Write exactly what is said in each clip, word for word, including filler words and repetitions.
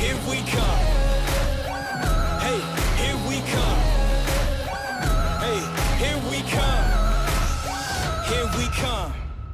here we come. Hey, here we come. Hey, here we come. Here we come.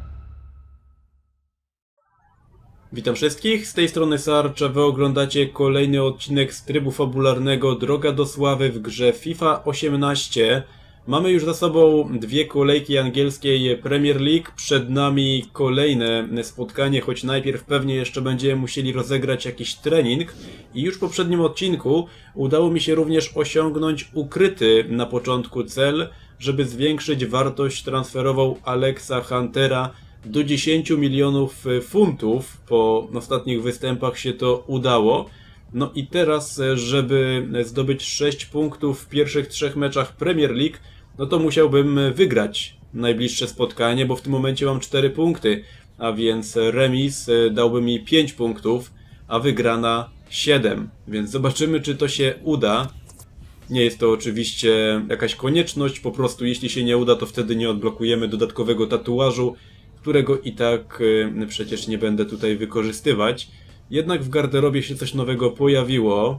Witam wszystkich, z tej strony Sarcza, wy oglądacie kolejny odcinek z trybu fabularnego Droga do Sławy w grze FIFA osiemnaście. Mamy już za sobą dwie kolejki angielskiej Premier League, przed nami kolejne spotkanie, choć najpierw pewnie jeszcze będziemy musieli rozegrać jakiś trening. I już w poprzednim odcinku udało mi się również osiągnąć ukryty na początku cel, żeby zwiększyć wartość transferową Alexa Huntera do dziesięciu milionów funtów. Po ostatnich występach się to udało. No i teraz, żeby zdobyć sześć punktów w pierwszych trzech meczach Premier League, no to musiałbym wygrać najbliższe spotkanie, bo w tym momencie mam cztery punkty, a więc remis dałby mi pięć punktów, a wygrana siedem. Więc zobaczymy, czy to się uda. Nie jest to oczywiście jakaś konieczność, po prostu jeśli się nie uda, to wtedy nie odblokujemy dodatkowego tatuażu, którego i tak przecież nie będę tutaj wykorzystywać. Jednak w garderobie się coś nowego pojawiło.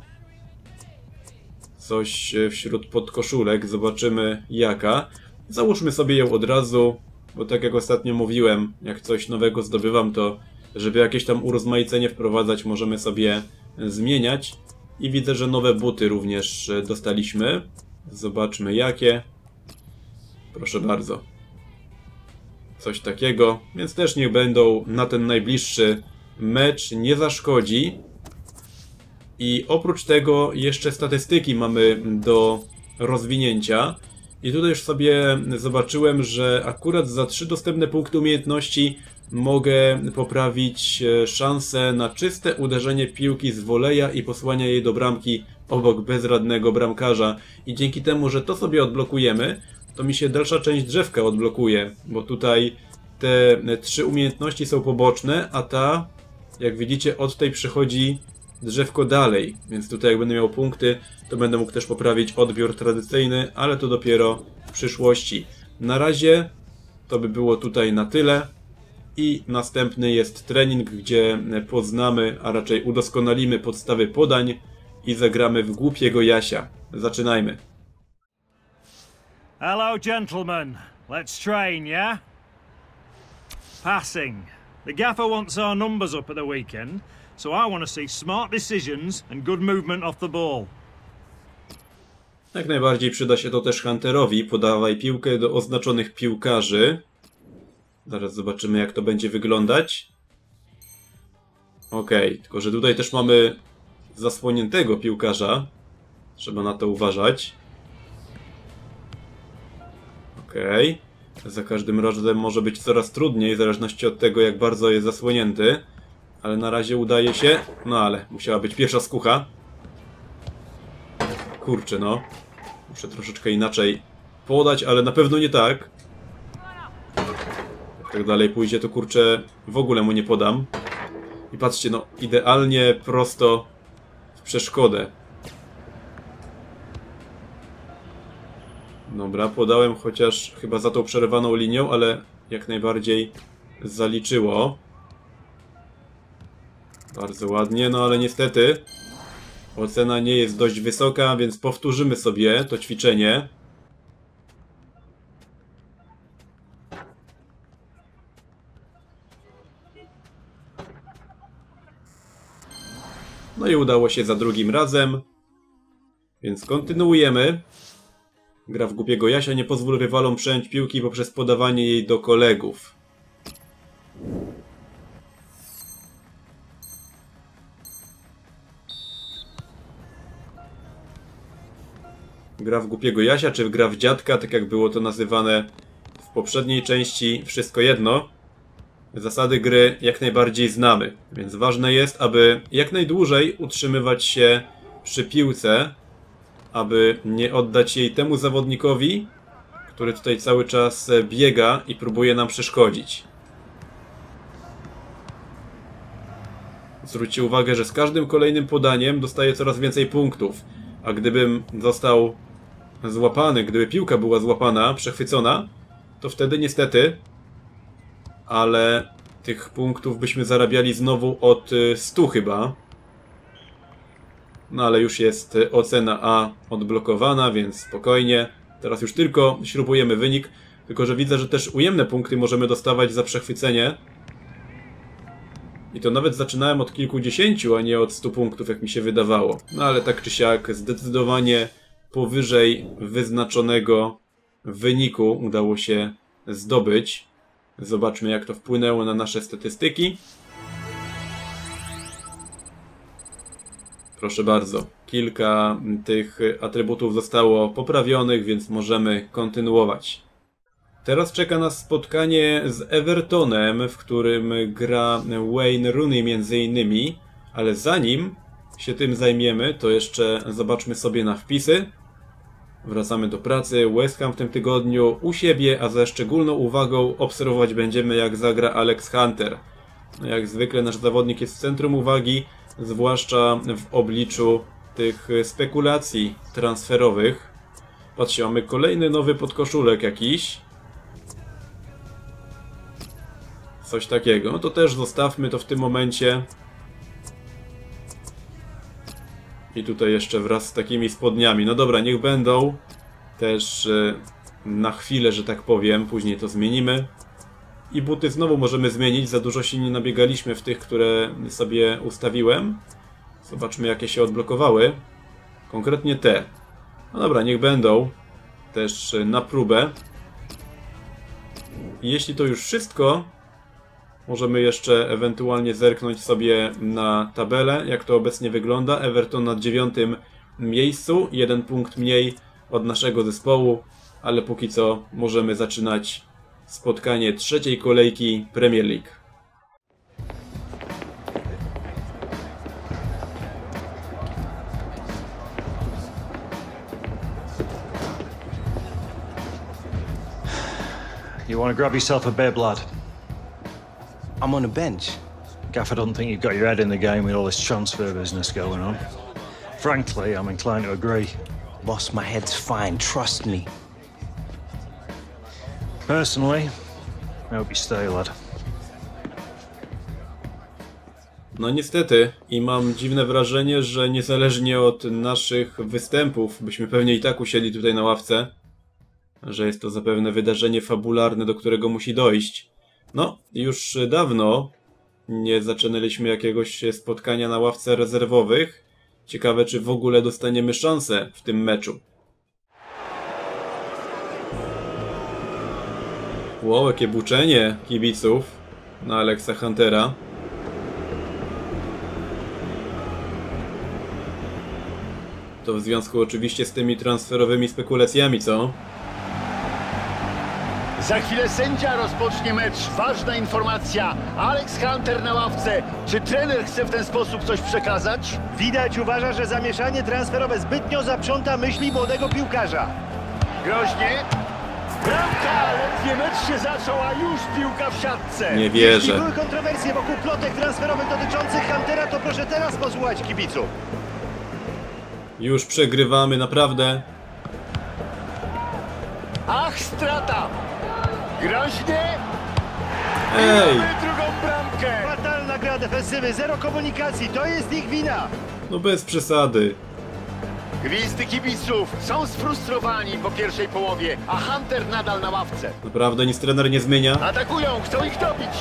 Coś wśród podkoszulek. Zobaczymy jaka. Załóżmy sobie ją od razu, bo tak jak ostatnio mówiłem, jak coś nowego zdobywam, to żeby jakieś tam urozmaicenie wprowadzać, możemy sobie zmieniać. I widzę, że nowe buty również dostaliśmy. Zobaczmy jakie. Proszę bardzo. Coś takiego, więc też niech będą na ten najbliższy mecz, nie zaszkodzi. I oprócz tego jeszcze statystyki mamy do rozwinięcia. I tutaj już sobie zobaczyłem, że akurat za trzy dostępne punkty umiejętności mogę poprawić szansę na czyste uderzenie piłki z woleja i posłania jej do bramki obok bezradnego bramkarza. I dzięki temu, że to sobie odblokujemy, to mi się dalsza część drzewka odblokuje, bo tutaj te trzy umiejętności są poboczne, a ta, jak widzicie, od tej przychodzi drzewko dalej, więc tutaj jak będę miał punkty, to będę mógł też poprawić odbiór tradycyjny, ale to dopiero w przyszłości. Na razie to by było tutaj na tyle i następny jest trening, gdzie poznamy, a raczej udoskonalimy podstawy podań i zagramy w głupiego Jasia. Zaczynajmy. Hello, gentlemen. Let's train, yeah? Passing. The gaffer wants our numbers up at the weekend, so I want to see smart decisions and good movement off the ball. Jak najbardziej przyda się to też Hunterowi. Podawaj piłkę do oznaczonych piłkarzy. Zaraz zobaczymy, jak to będzie wyglądać. Okej, okay, tylko że tutaj też mamy zasłoniętego piłkarza. Trzeba na to uważać. Okej. Okay. Za każdym razem może być coraz trudniej, w zależności od tego, jak bardzo jest zasłonięty. Ale na razie udaje się. No ale musiała być pierwsza skucha. Kurczę, no. Muszę troszeczkę inaczej podać, ale na pewno nie tak. Jak tak dalej pójdzie, to kurczę, w ogóle mu nie podam. I patrzcie, no, idealnie prosto w przeszkodę. Dobra, podałem chociaż chyba za tą przerywaną linią, ale jak najbardziej zaliczyło. Bardzo ładnie, no ale niestety ocena nie jest dość wysoka, więc powtórzymy sobie to ćwiczenie. No i udało się za drugim razem, więc kontynuujemy. Gra w głupiego Jasia, nie pozwól rywalom przejąć piłki poprzez podawanie jej do kolegów. Gra w głupiego Jasia, czy gra w dziadka, tak jak było to nazywane w poprzedniej części, wszystko jedno. Zasady gry jak najbardziej znamy, więc ważne jest, aby jak najdłużej utrzymywać się przy piłce, aby nie oddać jej temu zawodnikowi, który tutaj cały czas biega i próbuje nam przeszkodzić. Zwróćcie uwagę, że z każdym kolejnym podaniem dostaję coraz więcej punktów, a gdybym został złapany, gdyby piłka była złapana, przechwycona, to wtedy niestety, ale tych punktów byśmy zarabiali znowu od stu chyba. No ale już jest ocena A odblokowana, więc spokojnie. Teraz już tylko śrubujemy wynik. Tylko że widzę, że też ujemne punkty możemy dostawać za przechwycenie. I to nawet zaczynałem od kilkudziesięciu, a nie od stu punktów, jak mi się wydawało. No ale tak czy siak, zdecydowanie powyżej wyznaczonego wyniku udało się zdobyć. Zobaczmy, jak to wpłynęło na nasze statystyki. Proszę bardzo, kilka tych atrybutów zostało poprawionych, więc możemy kontynuować. Teraz czeka nas spotkanie z Evertonem, w którym gra Wayne Rooney między innymi, ale zanim się tym zajmiemy, to jeszcze zobaczmy sobie na wpisy. Wracamy do pracy. West Ham w tym tygodniu u siebie, a ze szczególną uwagą obserwować będziemy, jak zagra Alex Hunter. Jak zwykle nasz zawodnik jest w centrum uwagi, zwłaszcza w obliczu tych spekulacji transferowych. Patrzcie, mamy kolejny nowy podkoszulek jakiś. Coś takiego. No to też zostawmy to w tym momencie. I tutaj jeszcze wraz z takimi spodniami. No dobra, niech będą. Też na chwilę, że tak powiem. Później to zmienimy. I buty znowu możemy zmienić. Za dużo się nie nabiegaliśmy w tych, które sobie ustawiłem. Zobaczmy, jakie się odblokowały. Konkretnie te. No dobra, niech będą. Też na próbę. I jeśli to już wszystko, możemy jeszcze ewentualnie zerknąć sobie na tabelę, jak to obecnie wygląda. Everton na dziewiątym miejscu, jeden punkt mniej od naszego zespołu, ale póki co możemy zaczynać spotkanie trzeciej kolejki Premier League. You want to grab yourself a beer, lad? I'm on the bench. Gaff, I don't think you've got your head in the game with all this transfer business going on. Frankly, I'm inclined to agree. Boss, my head's fine, trust me. Personally, I hope you stay, lad. No niestety, i mam dziwne wrażenie, że niezależnie od naszych występów, byśmy pewnie i tak usiedli tutaj na ławce, że jest to zapewne wydarzenie fabularne, do którego musi dojść. No, już dawno nie zaczynaliśmy jakiegoś spotkania na ławce rezerwowych. Ciekawe, czy w ogóle dostaniemy szansę w tym meczu. Wow, jakie buczenie kibiców na Alexa Huntera. To w związku oczywiście z tymi transferowymi spekulacjami, co? Za chwilę sędzia rozpocznie mecz. Ważna informacja. Alex Hunter na ławce. Czy trener chce w ten sposób coś przekazać? Widać, uważa, że zamieszanie transferowe zbytnio zaprząta myśli młodego piłkarza. Groźnie. Bramka! Ledwie mecz się zaczął, a już piłka w siatce. Nie Jeśli wierzę. były kontrowersje wokół plotek transferowych dotyczących Huntera, to proszę teraz posłuchać kibiców. Już przegrywamy, naprawdę. Ach, strata! Groźnie. Ej! Mamy drugą bramkę. Fatalna gra defensywy, zero komunikacji, to jest ich wina. No bez przesady. Gwizdy kibiców są sfrustrowani po pierwszej połowie, a Hunter nadal na ławce. Naprawdę nic trener nie zmienia. Atakują, chcą ich dobić.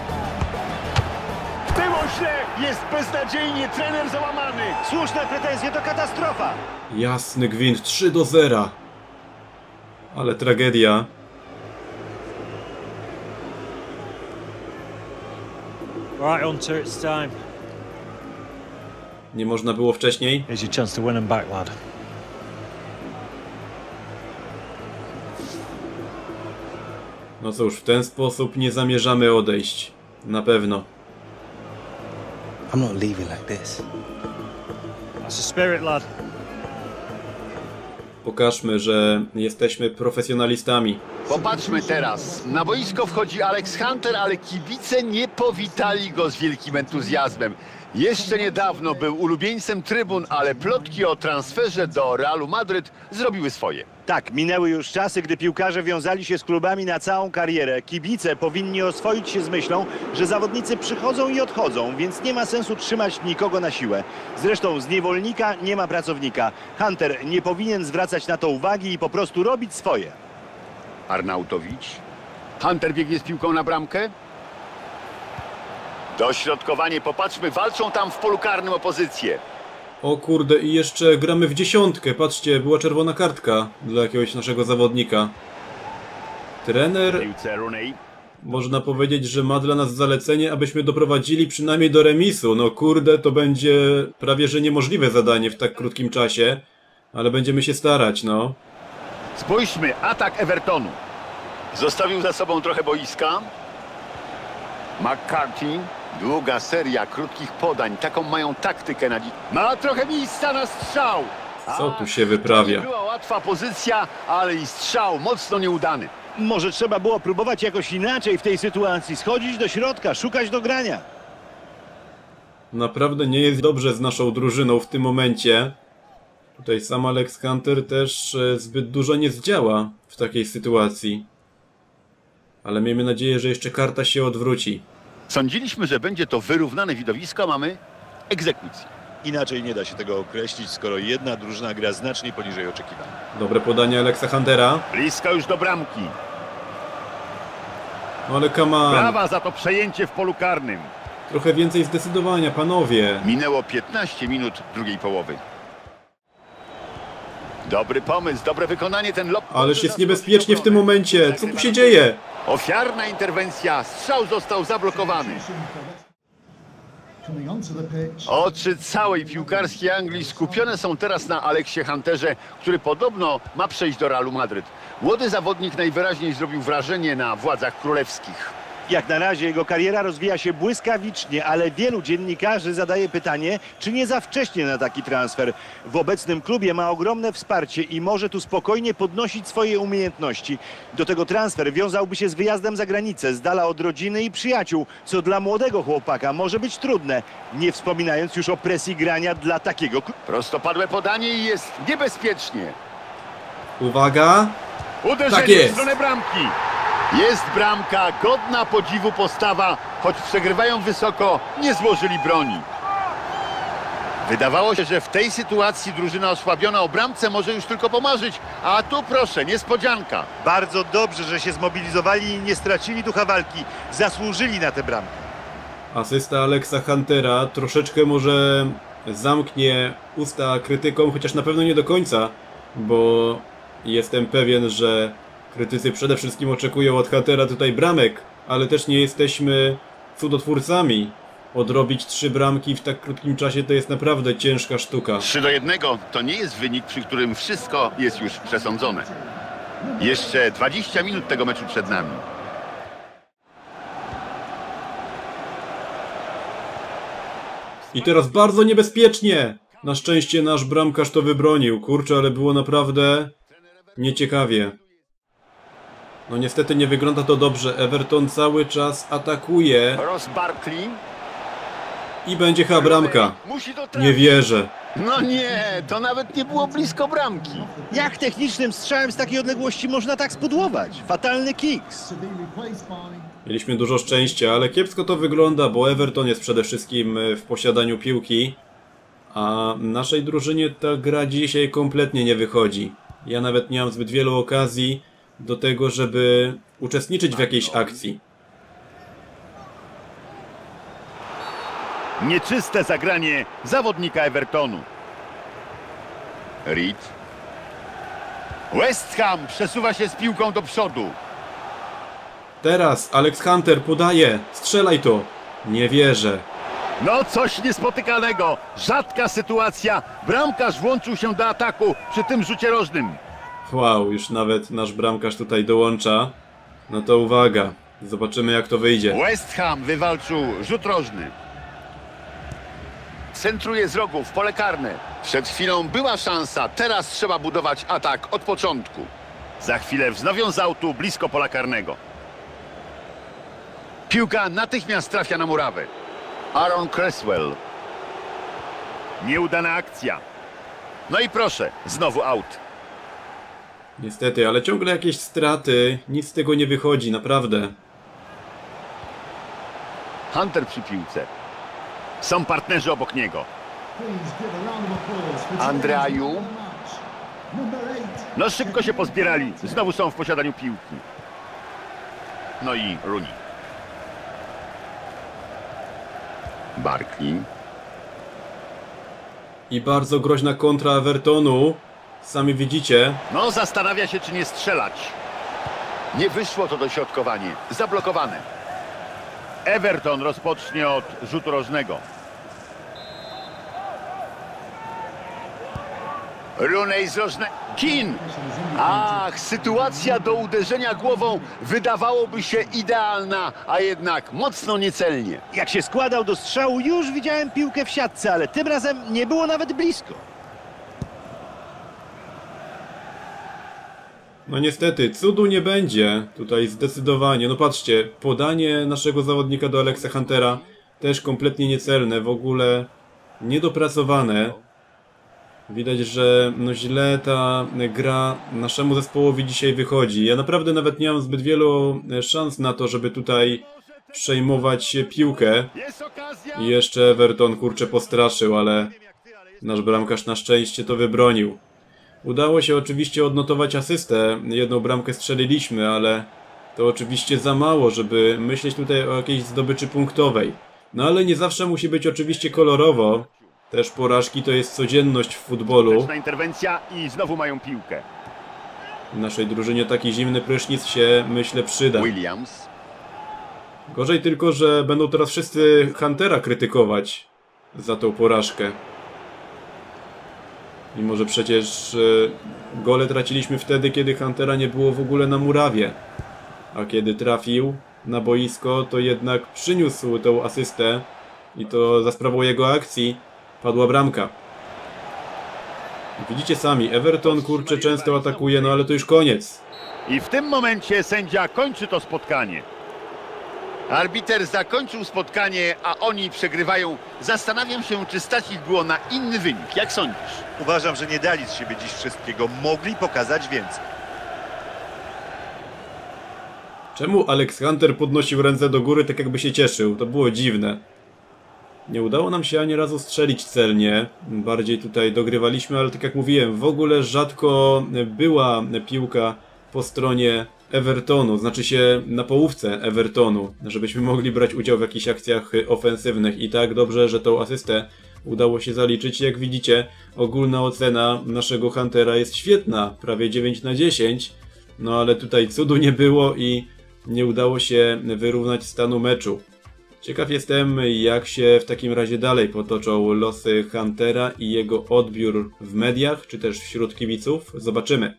Było źle, jest beznadziejnie, trener załamany. Słuszne pretensje to katastrofa. Jasny gwint, trzy do zera. Ale tragedia. Right, Hunter, it's time. Nie można było wcześniej. Here's your chance to win him back, lad. No cóż, w ten sposób nie zamierzamy odejść. Na pewno. I'm not leaving like this. That's the spirit, lad. Pokażmy, że jesteśmy profesjonalistami. Popatrzmy teraz. Na boisko wchodzi Alex Hunter, ale kibice nie powitali go z wielkim entuzjazmem. Jeszcze niedawno był ulubieńcem trybun, ale plotki o transferze do Realu Madryt zrobiły swoje. Tak, minęły już czasy, gdy piłkarze wiązali się z klubami na całą karierę. Kibice powinni oswoić się z myślą, że zawodnicy przychodzą i odchodzą, więc nie ma sensu trzymać nikogo na siłę. Zresztą z niewolnika nie ma pracownika. Hunter nie powinien zwracać na to uwagi i po prostu robić swoje. Arnautowicz. Hunter biegnie z piłką na bramkę. Dośrodkowanie, popatrzmy, walczą tam w polu karnym o pozycję. O kurde, i jeszcze gramy w dziesiątkę. Patrzcie, była czerwona kartka dla jakiegoś naszego zawodnika. Trener, Piłce Rooney. można powiedzieć, że ma dla nas zalecenie, abyśmy doprowadzili przynajmniej do remisu. No kurde, to będzie prawie że niemożliwe zadanie w tak krótkim czasie, ale będziemy się starać, no. Spójrzmy, atak Evertonu. Zostawił za sobą trochę boiska. McCarthy. Długa seria krótkich podań. Taką mają taktykę na dziś. Ma trochę miejsca na strzał. Co tu się wyprawia? To nie była łatwa pozycja, ale i strzał mocno nieudany. Może trzeba było próbować jakoś inaczej w tej sytuacji. Schodzić do środka, szukać do grania. Naprawdę nie jest dobrze z naszą drużyną w tym momencie. Tutaj sam Alex Hunter też e, zbyt dużo nie zdziała w takiej sytuacji. Ale miejmy nadzieję, że jeszcze karta się odwróci. Sądziliśmy, że będzie to wyrównane widowisko, a mamy egzekucję. Inaczej nie da się tego określić, skoro jedna drużyna gra znacznie poniżej oczekiwań. Dobre podanie Alexa Huntera. Blisko już do bramki. No ale come on. Brawa za to przejęcie w polu karnym. Trochę więcej zdecydowania, panowie. Minęło piętnaście minut drugiej połowy. Dobry pomysł, dobre wykonanie, ten lob. Ależ jest niebezpiecznie w tym momencie. Co tu się dzieje? Ofiarna interwencja, strzał został zablokowany. Oczy całej piłkarskiej Anglii skupione są teraz na Aleksie Hunterze, który podobno ma przejść do Realu Madryt. Młody zawodnik najwyraźniej zrobił wrażenie na władzach królewskich. Jak na razie jego kariera rozwija się błyskawicznie, ale wielu dziennikarzy zadaje pytanie, czy nie za wcześnie na taki transfer. W obecnym klubie ma ogromne wsparcie i może tu spokojnie podnosić swoje umiejętności. Do tego transfer wiązałby się z wyjazdem za granicę, z dala od rodziny i przyjaciół, co dla młodego chłopaka może być trudne, nie wspominając już o presji grania dla takiego klubu. Prostopadłe podanie i jest niebezpiecznie. Uwaga. Uderzenie Tak jest. w stronę bramki. Jest bramka, godna podziwu postawa, choć przegrywają wysoko, nie złożyli broni. Wydawało się, że w tej sytuacji drużyna osłabiona o bramce może już tylko pomarzyć, a tu proszę, niespodzianka. Bardzo dobrze, że się zmobilizowali i nie stracili ducha walki. Zasłużyli na tę bramkę. Asysta Alexa Huntera troszeczkę może zamknie usta krytykom, chociaż na pewno nie do końca, bo jestem pewien, że krytycy przede wszystkim oczekują od Huntera tutaj bramek, ale też nie jesteśmy cudotwórcami. Odrobić trzy bramki w tak krótkim czasie to jest naprawdę ciężka sztuka. trzy do jednego to nie jest wynik, przy którym wszystko jest już przesądzone. Jeszcze dwadzieścia minut tego meczu przed nami. I teraz bardzo niebezpiecznie! Na szczęście nasz bramkarz to wybronił. Kurczę, ale było naprawdę nieciekawie. No niestety nie wygląda to dobrze. Everton cały czas atakuje. Ross Barkley. I będzie chyba bramka. Musi to trafić. Nie wierzę. No nie, to nawet nie było blisko bramki. Jak technicznym strzałem z takiej odległości można tak spudłować? Fatalny kiks. Mieliśmy dużo szczęścia, ale kiepsko to wygląda, bo Everton jest przede wszystkim w posiadaniu piłki. A naszej drużynie ta gra dzisiaj kompletnie nie wychodzi. Ja nawet nie mam zbyt wielu okazji do tego, żeby uczestniczyć w jakiejś akcji. Nieczyste zagranie zawodnika Evertonu. Reed. West Ham przesuwa się z piłką do przodu. Teraz Alex Hunter podaje. Strzelaj to. Nie wierzę. No coś niespotykanego. Rzadka sytuacja. Bramkarz włączył się do ataku przy tym rzucie rożnym. Wow, już nawet nasz bramkarz tutaj dołącza. No to uwaga. Zobaczymy jak to wyjdzie. West Ham wywalczył rzut rożny. Centruje z rogu w pole karne. Przed chwilą była szansa, teraz trzeba budować atak od początku. Za chwilę wznowią z autu blisko pola karnego. Piłka natychmiast trafia na murawę. Aaron Cresswell. Nieudana akcja. No i proszę, znowu aut. Niestety, ale ciągle jakieś straty, nic z tego nie wychodzi, naprawdę. Hunter przy piłce. Są partnerzy obok niego. Andreaju. No szybko się pozbierali. Znowu są w posiadaniu piłki. No i Rooney. Barkley. I bardzo groźna kontra Evertonu. Sami widzicie. No zastanawia się, czy nie strzelać. Nie wyszło to dośrodkowanie. Zablokowane. Everton rozpocznie od rzutu rożnego. Rooney z rożnego. Keane. Ach, sytuacja do uderzenia głową wydawałoby się idealna, a jednak mocno niecelnie. Jak się składał do strzału, już widziałem piłkę w siatce, ale tym razem nie było nawet blisko. No niestety, cudu nie będzie tutaj zdecydowanie. No patrzcie, podanie naszego zawodnika do Alexa Huntera też kompletnie niecelne, w ogóle niedopracowane. Widać, że no źle ta gra naszemu zespołowi dzisiaj wychodzi. Ja naprawdę nawet nie mam zbyt wielu szans na to, żeby tutaj przejmować piłkę. I jeszcze Everton kurczę postraszył, ale nasz bramkarz na szczęście to wybronił. Udało się oczywiście odnotować asystę, jedną bramkę strzeliliśmy, ale to oczywiście za mało, żeby myśleć tutaj o jakiejś zdobyczy punktowej. No ale nie zawsze musi być oczywiście kolorowo, też porażki to jest codzienność w futbolu. Interwencja i znowu mają piłkę. W naszej drużynie taki zimny prysznic się, myślę, przyda. Williams. Gorzej tylko, że będą teraz wszyscy Huntera krytykować za tą porażkę. Mimo że przecież y, gole traciliśmy wtedy, kiedy Huntera nie było w ogóle na murawie. A kiedy trafił na boisko, to jednak przyniósł tą asystę i to za sprawą jego akcji padła bramka. Widzicie sami, Everton kurczę często atakuje, no ale to już koniec. I w tym momencie sędzia kończy to spotkanie. Arbiter zakończył spotkanie, a oni przegrywają. Zastanawiam się, czy stać ich było na inny wynik. Jak sądzisz? Uważam, że nie dali z siebie dziś wszystkiego. Mogli pokazać więcej. Czemu Alex Hunter podnosił ręce do góry, tak jakby się cieszył? To było dziwne. Nie udało nam się ani razu strzelić celnie. Bardziej tutaj dogrywaliśmy, ale tak jak mówiłem, w ogóle rzadko była piłka po stronie Evertonu, znaczy się na połówce Evertonu, żebyśmy mogli brać udział w jakichś akcjach ofensywnych. I tak dobrze, że tą asystę udało się zaliczyć. Jak widzicie, ogólna ocena naszego Huntera jest świetna, prawie dziewięć na dziesięć. No ale tutaj cudu nie było i nie udało się wyrównać stanu meczu. Ciekaw jestem, jak się w takim razie dalej potoczą losy Huntera i jego odbiór w mediach, czy też wśród kibiców. Zobaczymy.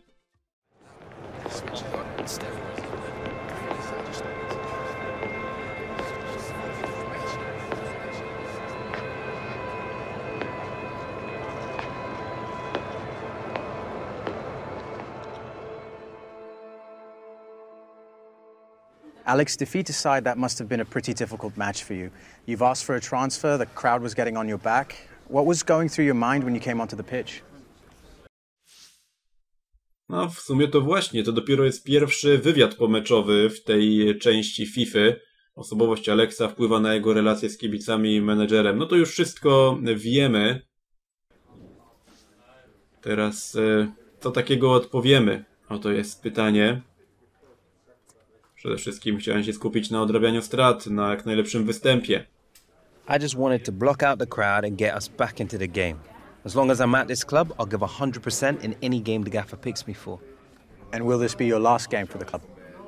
Alex, defeat aside, that must have been a pretty difficult match for you. You've asked for a transfer, the crowd was getting on your back. What was going through your mind when you came onto the pitch? No, w sumie to właśnie, to dopiero jest pierwszy wywiad pomeczowy w tej części FIFA. Osobowość Alexa wpływa na jego relacje z kibicami i menedżerem. No to już wszystko wiemy. Teraz co takiego odpowiemy? Oto jest pytanie. Przede wszystkim chciałem się skupić na odrabianiu strat, na jak najlepszym występie. I just wanted to block out the crowd and get us back into the game. As long as I'm at this club, I'll give one hundred percent in any game the gaffer picks me for. And will this be your last game for the club?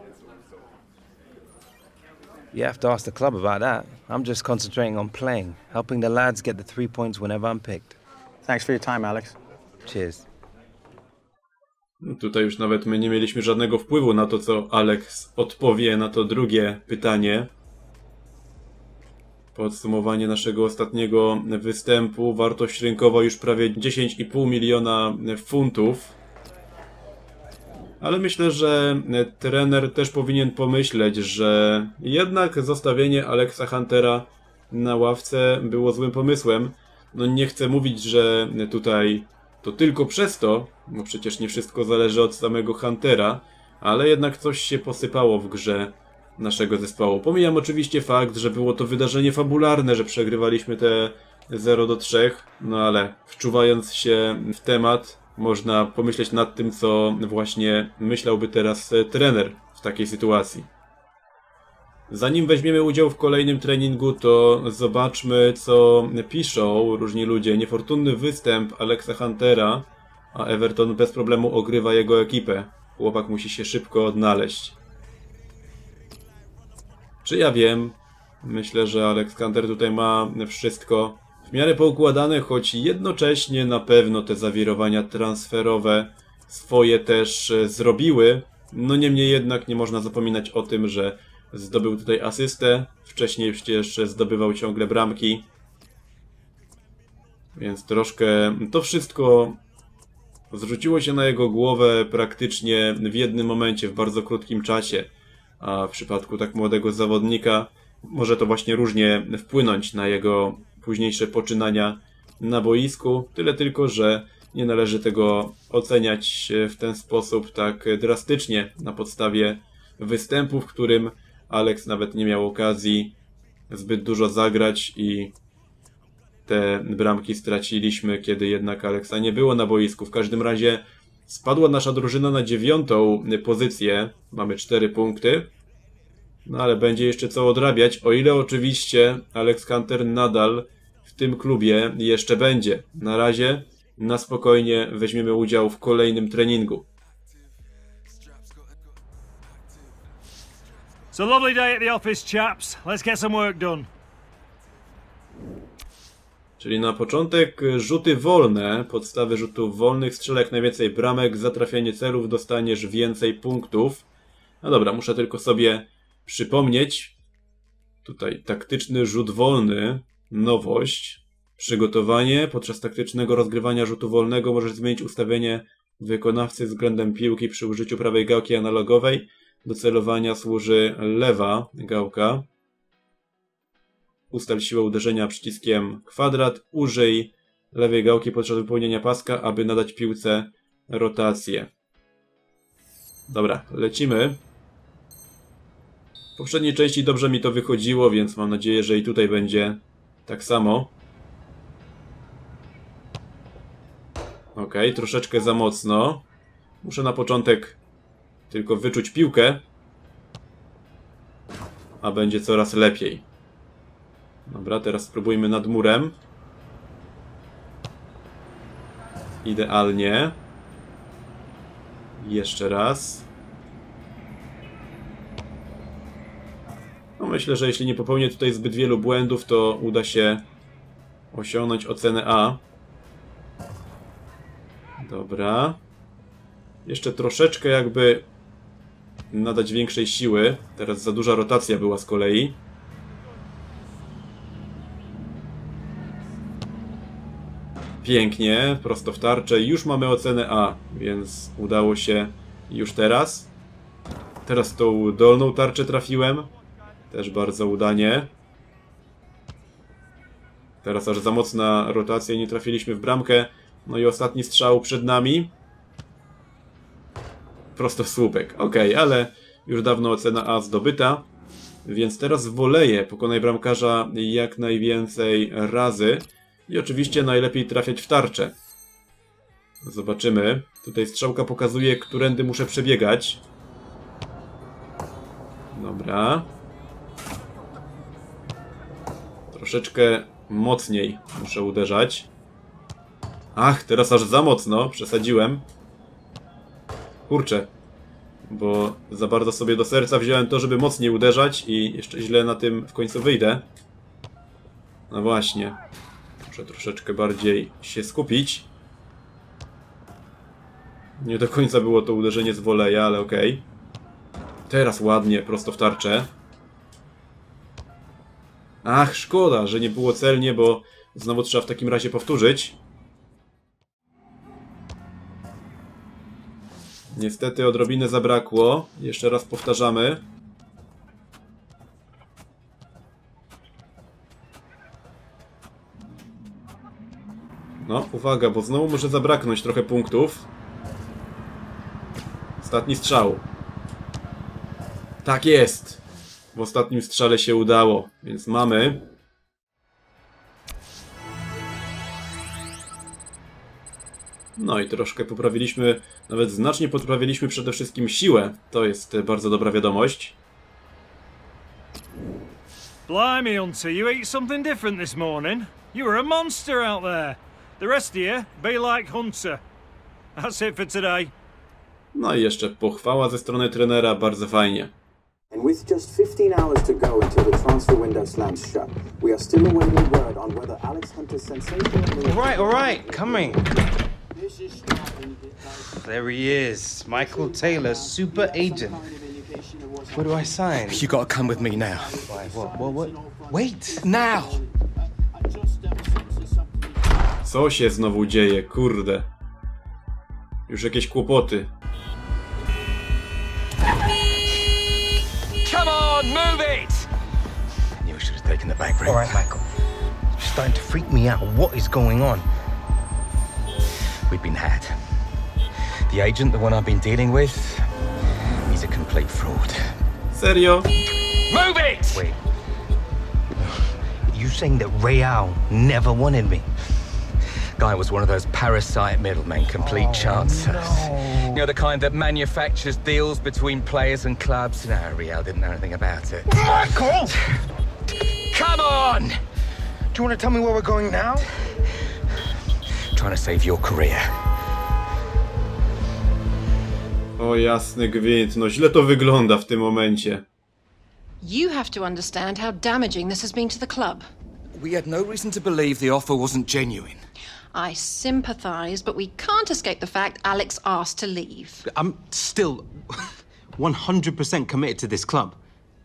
You have to ask the club about that. I'm just concentrating on playing, helping the lads get the three points whenever I'm picked. Thanks for your time, Alex. Cheers. Tutaj już nawet my nie mieliśmy żadnego wpływu na to, co Alex odpowie na to drugie pytanie. Podsumowanie naszego ostatniego występu. Wartość rynkowa już prawie dziesięć i pół miliona funtów. Ale myślę, że trener też powinien pomyśleć, że jednak zostawienie Alexa Huntera na ławce było złym pomysłem. No nie chcę mówić, że tutaj to tylko przez to, bo przecież nie wszystko zależy od samego Huntera, ale jednak coś się posypało w grze naszego zespołu. Pomijam oczywiście fakt, że było to wydarzenie fabularne, że przegrywaliśmy te zero do trzech, no ale wczuwając się w temat, można pomyśleć nad tym, co właśnie myślałby teraz trener w takiej sytuacji. Zanim weźmiemy udział w kolejnym treningu, to zobaczmy, co piszą różni ludzie. Niefortunny występ Alexa Huntera, a Everton bez problemu ogrywa jego ekipę. Chłopak musi się szybko odnaleźć. Czy ja wiem? Myślę, że Alex Hunter tutaj ma wszystko w miarę poukładane, choć jednocześnie na pewno te zawirowania transferowe swoje też zrobiły. No niemniej jednak nie można zapominać o tym, że zdobył tutaj asystę. Wcześniej przecież zdobywał ciągle bramki. Więc troszkę to wszystko zrzuciło się na jego głowę praktycznie w jednym momencie, w bardzo krótkim czasie. A w przypadku tak młodego zawodnika może to właśnie różnie wpłynąć na jego późniejsze poczynania na boisku. Tyle tylko, że nie należy tego oceniać w ten sposób tak drastycznie na podstawie występu, w którym Alex nawet nie miał okazji zbyt dużo zagrać i te bramki straciliśmy, kiedy jednak Alexa nie było na boisku. W każdym razie spadła nasza drużyna na dziewiątą pozycję. Mamy cztery punkty. No ale będzie jeszcze co odrabiać, o ile oczywiście Alex Hunter nadal w tym klubie jeszcze będzie. Na razie na spokojnie weźmiemy udział w kolejnym treningu. It's a lovely day at the office, chaps. Let's get some work done. Czyli na początek rzuty wolne, podstawy rzutów wolnych, strzelaj jak najwięcej bramek, za trafianie celów dostaniesz więcej punktów. No dobra, muszę tylko sobie przypomnieć. Tutaj taktyczny rzut wolny, nowość. Przygotowanie. Podczas taktycznego rozgrywania rzutu wolnego możesz zmienić ustawienie wykonawcy względem piłki przy użyciu prawej gałki analogowej. Do celowania służy lewa gałka. Ustal siłę uderzenia przyciskiem kwadrat. Użyj lewej gałki podczas wypełnienia paska, aby nadać piłce rotację. Dobra, lecimy. W poprzedniej części dobrze mi to wychodziło, więc mam nadzieję, że i tutaj będzie tak samo. Ok, troszeczkę za mocno. Muszę na początek tylko wyczuć piłkę, a będzie coraz lepiej. Dobra, teraz spróbujmy nad murem. Idealnie. Jeszcze raz. No myślę, że jeśli nie popełnię tutaj zbyt wielu błędów, to uda się osiągnąć ocenę A. Dobra. Jeszcze troszeczkę jakby nadać większej siły. Teraz za duża rotacja była z kolei. Pięknie, prosto w tarczę. Już mamy ocenę A, więc udało się już teraz. Teraz tą dolną tarczę trafiłem. Też bardzo udanie. Teraz aż za mocna rotacja, nie trafiliśmy w bramkę. No i ostatni strzał przed nami. Prosto w słupek. Ok, ale już dawno ocena A zdobyta. Więc teraz woleję. Pokonaj bramkarza jak najwięcej razy. I oczywiście najlepiej trafiać w tarczę. Zobaczymy. Tutaj strzałka pokazuje, którędy muszę przebiegać. Dobra. Troszeczkę mocniej muszę uderzać. Ach, teraz aż za mocno. Przesadziłem. Kurczę. Bo za bardzo sobie do serca wziąłem to, żeby mocniej uderzać i jeszcze źle na tym w końcu wyjdę. No właśnie. Muszę troszeczkę bardziej się skupić. Nie do końca było to uderzenie z woleja, ale okej. Okay. Teraz ładnie, prosto w tarczę. Ach, szkoda, że nie było celnie, bo znowu trzeba w takim razie powtórzyć. Niestety odrobinę zabrakło. Jeszcze raz powtarzamy. No, uwaga, bo znowu może zabraknąć trochę punktów. Ostatni strzał. Tak jest! W ostatnim strzale się udało, więc mamy... No i troszkę poprawiliśmy, nawet znacznie poprawiliśmy przede wszystkim siłę. To jest bardzo dobra wiadomość. Blimey, Hunter, you ate something different this morning. You were a monster out there. The rest of you, be like Hunter. That's it for today. No i jeszcze pochwała ze strony trenera, bardzo fajnie. And with just fifteen hours to go until the transfer window slams shut, we are still awaiting word on whether Alex Hunter's sensational... All right, all right, coming. There he is, Michael Taylor, super agent. What do I sign? You gotta come with me now. Why, what, what, what? Wait, now! Co się znowu dzieje, kurde. Już jakieś kłopoty. Come on, move it! I knew I should have taken the bank ring. All right, Michael. You're starting to freak me out. What is going on? We've been had. The agent, the one I've been dealing with, he's a complete fraud. Serio? Move it! Wait. You saying that Real never wanted me? Guy was one of those parasite middlemen, complete Oh, chancers. no. You know, the kind that manufactures deals between players and clubs. No, Real didn't know anything about it. Michael! Come on! Do you want to tell me where we're going now? Trying to save your career. O jasny gwint, no źle to wygląda w tym momencie. You have to understand how damaging this has been to the club. We had no reason to believe the offer wasn't genuine. I sympathise, but we can't escape the fact Alex asked to leave. I'm still one hundred percent committed to this club.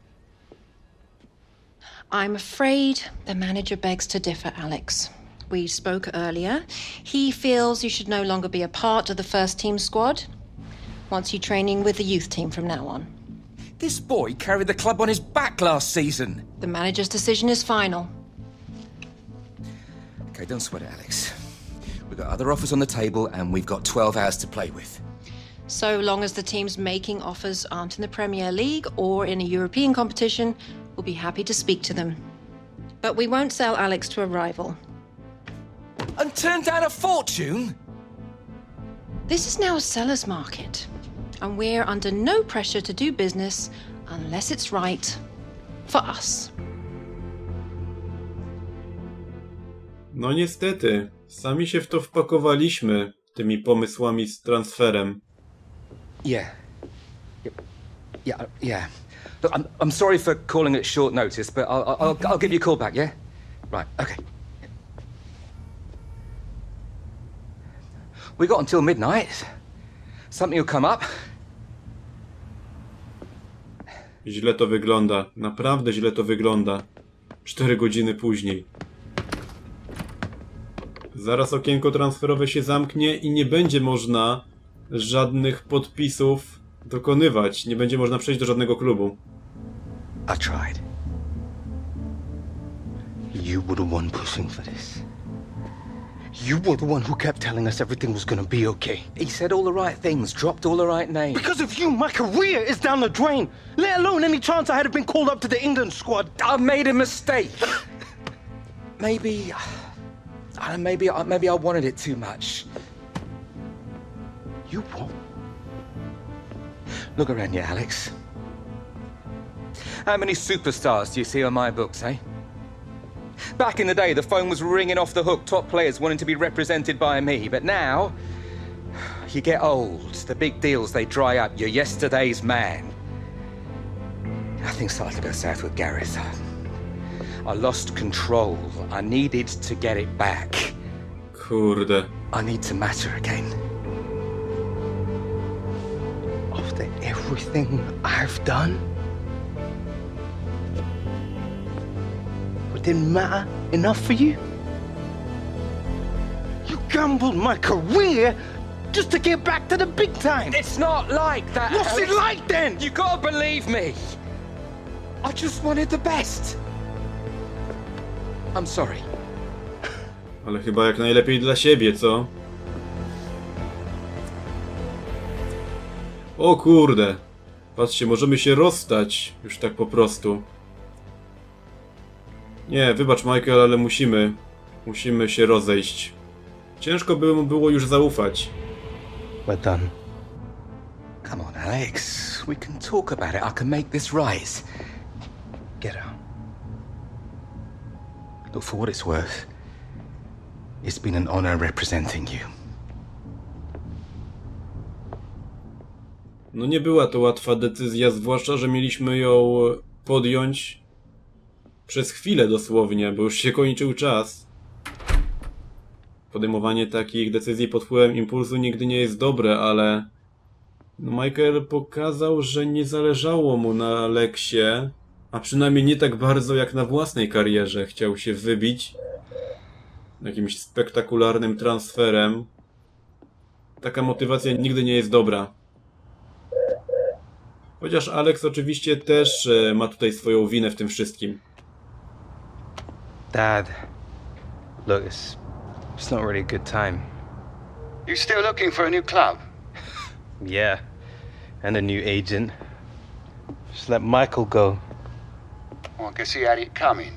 I'm afraid the manager begs to differ, Alex. We spoke earlier. He feels you should no longer be a part of the first team squad. Wants you training with the youth team from now on. This boy carried the club on his back last season. The manager's decision is final. Okay, don't sweat it, Alex. We've got other offers on the table and we've got twelve hours to play with. So long as the teams making offers aren't in the Premier League or in a European competition, we'll be happy to speak to them. But we won't sell Alex to a rival. And turn down a fortune? This is now a seller's market, and we're under no pressure to do business unless it's right for us. No niestety, sami się w to wpakowaliśmy tymi pomysłami z transferem. Yeah. Yeah, yeah. Look, I'm, I'm sorry for calling at short notice, but I'll, I'll, I'll give you a call back, yeah? Right, okay. We got until midnight. Something will come up. Źle to wygląda, naprawdę źle to wygląda. Cztery godziny później. Zaraz okienko transferowe się zamknie i nie będzie można żadnych podpisów dokonywać. Nie będzie można przejść do żadnego klubu. I tried. You were the one pushing for this. You were the one who kept telling us everything was gonna be okay. He said all the right things, dropped all the right names. Because of you, my career is down the drain. Let alone any chance I had of being called up to the England squad. I made a mistake. Maybe... I don't know, maybe, I- maybe I wanted it too much. You what? Look around you, Alex. How many superstars do you see on my books, eh? Back in the day, the phone was ringing off the hook, top players wanting to be represented by me. But now, you get old, the big deals, they dry up. You're yesterday's man. I think started to go south with Gareth. I lost control. I needed to get it back. Kurde. I need to matter again. After everything I've done? It didn't matter enough for you? You gambled my career just to get back to the big time! It's not like that, What's Alex. it like then? You gotta believe me. I just wanted the best. I'm sorry. Ale chyba jak najlepiej dla siebie, co? O kurde! Patrzcie, możemy się rozstać już tak po prostu. Nie, wybacz Michael, ale musimy. Musimy się rozejść. Ciężko by mu było już zaufać. We're done. Come on, Alex. We can talk about it. I can make this right. Get out. Look, for what it's worth, it's been an honor representing you. No nie była to łatwa decyzja, zwłaszcza, że mieliśmy ją podjąć przez chwilę dosłownie, bo już się kończył czas. Podejmowanie takich decyzji pod wpływem impulsu nigdy nie jest dobre, ale no Michael pokazał, że nie zależało mu na Aleksie, a przynajmniej nie tak bardzo jak na własnej karierze. Chciał się wybić jakimś spektakularnym transferem. Taka motywacja nigdy nie jest dobra. Chociaż Alex oczywiście też ma tutaj swoją winę w tym wszystkim. Dad, look, it's, it's not really a good time. You still looking for a new club? Yeah, and a new agent. Just let Michael go. Well, I guess he had it coming.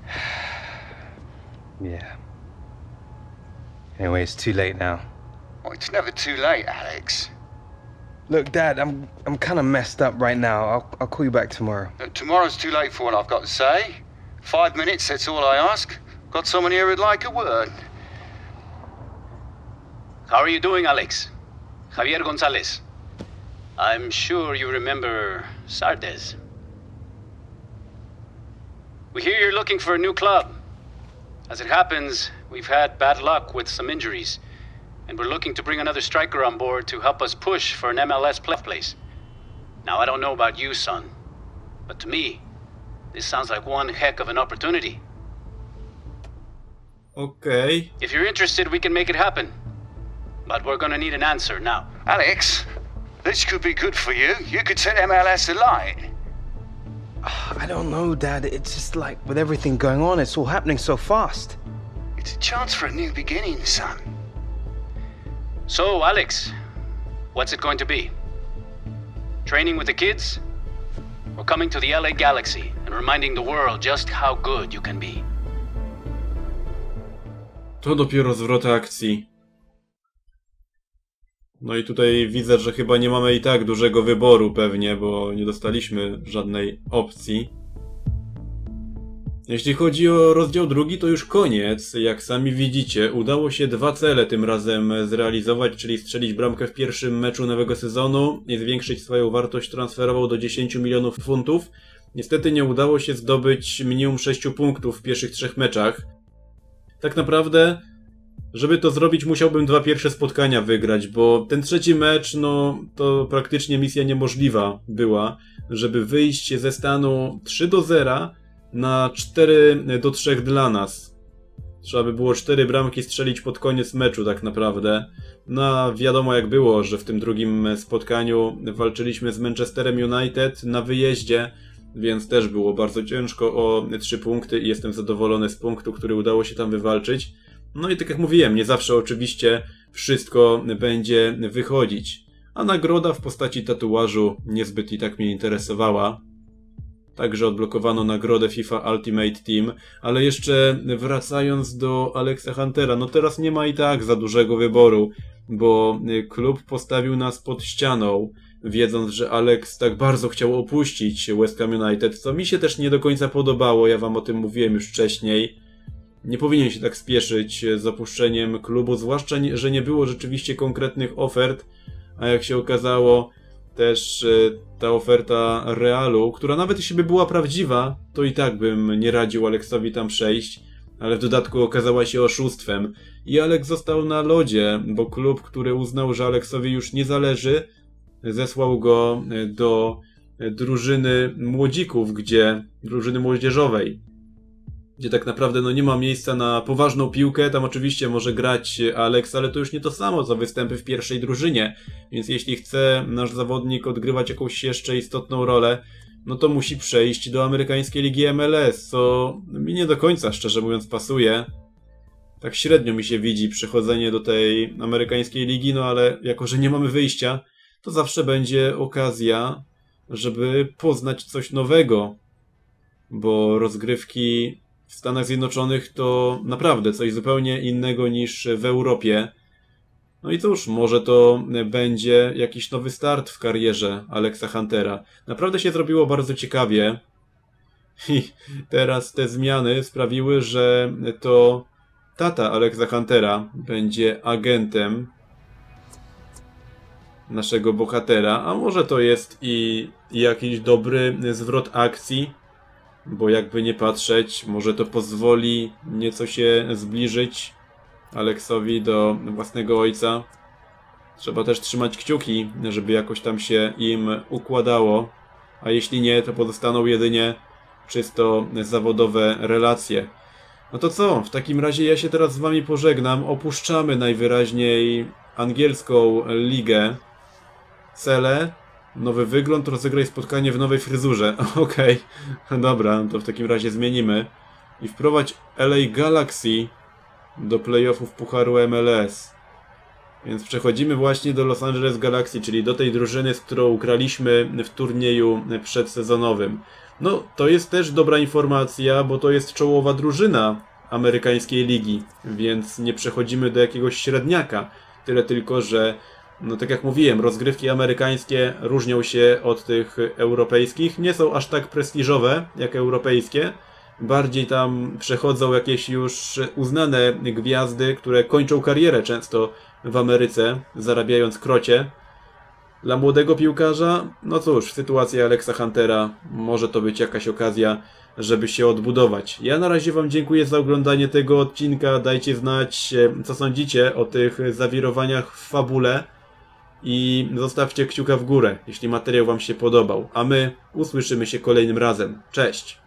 Yeah. Anyway, it's too late now. Well, it's never too late, Alex. Look, Dad, I'm I'm kind of messed up right now. I'll I'll call you back tomorrow. Uh, tomorrow's too late for what I've got to say. Five minutes, that's all I ask. Got someone here who'd like a word. How are you doing, Alex? Javier Gonzalez. I'm sure you remember Sardes. We hear you're looking for a new club. As it happens, we've had bad luck with some injuries, and we're looking to bring another striker on board to help us push for an M L S playoff place. Now, I don't know about you, son, but to me, this sounds like one heck of an opportunity. Okay. If you're interested, we can make it happen. But we're gonna need an answer now. Alex, this could be good for you. You could set M L S alight. I don't know, Dad. It's just like with everything going on, it's all happening so fast. It's a chance for a new beginning, son. So, Alex, what's it going to be? Training with the kids? Or coming to the L A Galaxy and reminding the world just how good you can be? To dopiero zwrot akcji. No i tutaj widzę, że chyba nie mamy i tak dużego wyboru pewnie, bo nie dostaliśmy żadnej opcji. Jeśli chodzi o rozdział drugi, to już koniec. Jak sami widzicie, udało się dwa cele tym razem zrealizować, czyli strzelić bramkę w pierwszym meczu nowego sezonu i zwiększyć swoją wartość transferową do dziesięciu milionów funtów. Niestety nie udało się zdobyć minimum sześciu punktów w pierwszych trzech meczach. Tak naprawdę, żeby to zrobić, musiałbym dwa pierwsze spotkania wygrać, bo ten trzeci mecz, no to praktycznie misja niemożliwa była, żeby wyjść ze stanu trzy do zera na cztery do trzech dla nas. Trzeba by było cztery bramki strzelić pod koniec meczu tak naprawdę. No a wiadomo jak było, że w tym drugim spotkaniu walczyliśmy z Manchesterem United na wyjeździe, więc też było bardzo ciężko o trzy punkty i jestem zadowolony z punktu, który udało się tam wywalczyć. No i tak jak mówiłem, nie zawsze oczywiście wszystko będzie wychodzić. A nagroda w postaci tatuażu niezbyt i tak mnie interesowała. Także odblokowano nagrodę FIFA Ultimate Team, ale jeszcze wracając do Alexa Huntera, no teraz nie ma i tak za dużego wyboru, bo klub postawił nas pod ścianą, wiedząc, że Alex tak bardzo chciał opuścić West Ham United, co mi się też nie do końca podobało, ja wam o tym mówiłem już wcześniej. Nie powinien się tak spieszyć z opuszczeniem klubu, zwłaszcza, że nie było rzeczywiście konkretnych ofert, a jak się okazało, też ta oferta Realu, która nawet jeśli by była prawdziwa, to i tak bym nie radził Aleksowi tam przejść, ale w dodatku okazała się oszustwem. I Alex został na lodzie, bo klub, który uznał, że Aleksowi już nie zależy, zesłał go do drużyny młodzików, gdzie drużyny młodzieżowej, gdzie tak naprawdę no nie ma miejsca na poważną piłkę. Tam oczywiście może grać Alex, ale to już nie to samo co występy w pierwszej drużynie, więc jeśli chce nasz zawodnik odgrywać jakąś jeszcze istotną rolę, no to musi przejść do amerykańskiej ligi M L S, co mi nie do końca, szczerze mówiąc, pasuje. tak średnio mi się widzi przychodzenie do tej amerykańskiej ligi, no ale jako, że nie mamy wyjścia, to zawsze będzie okazja, żeby poznać coś nowego, bo rozgrywki w Stanach Zjednoczonych to naprawdę coś zupełnie innego niż w Europie. No i cóż, może to będzie jakiś nowy start w karierze Alexa Huntera. Naprawdę się zrobiło bardzo ciekawie. I teraz te zmiany sprawiły, że to tata Alexa Huntera będzie agentem naszego bohatera. A może to jest i, i jakiś dobry zwrot akcji, bo jakby nie patrzeć, może to pozwoli nieco się zbliżyć Alexowi do własnego ojca. Trzeba też trzymać kciuki, żeby jakoś tam się im układało, a jeśli nie, to pozostaną jedynie czysto zawodowe relacje. No to co? W takim razie ja się teraz z wami pożegnam. Opuszczamy najwyraźniej angielską ligę. Cele, nowy wygląd, rozegraj spotkanie w nowej fryzurze. Okej, okay. Dobra, to w takim razie zmienimy. I wprowadź L A Galaxy do playoffów Pucharu M L S. Więc przechodzimy właśnie do Los Angeles Galaxy, czyli do tej drużyny, z którą graliśmy w turnieju przedsezonowym. No, to jest też dobra informacja, bo to jest czołowa drużyna amerykańskiej ligi, więc nie przechodzimy do jakiegoś średniaka. Tyle tylko, że, no tak jak mówiłem, rozgrywki amerykańskie różnią się od tych europejskich. Nie są aż tak prestiżowe jak europejskie. Bardziej tam przechodzą jakieś już uznane gwiazdy, które kończą karierę często w Ameryce, zarabiając krocie. Dla młodego piłkarza, no cóż, sytuacja Alexa Huntera może to być jakaś okazja, żeby się odbudować. Ja na razie wam dziękuję za oglądanie tego odcinka. Dajcie znać, co sądzicie o tych zawirowaniach w fabule i zostawcie kciuka w górę, jeśli materiał wam się podobał. A my usłyszymy się kolejnym razem. Cześć!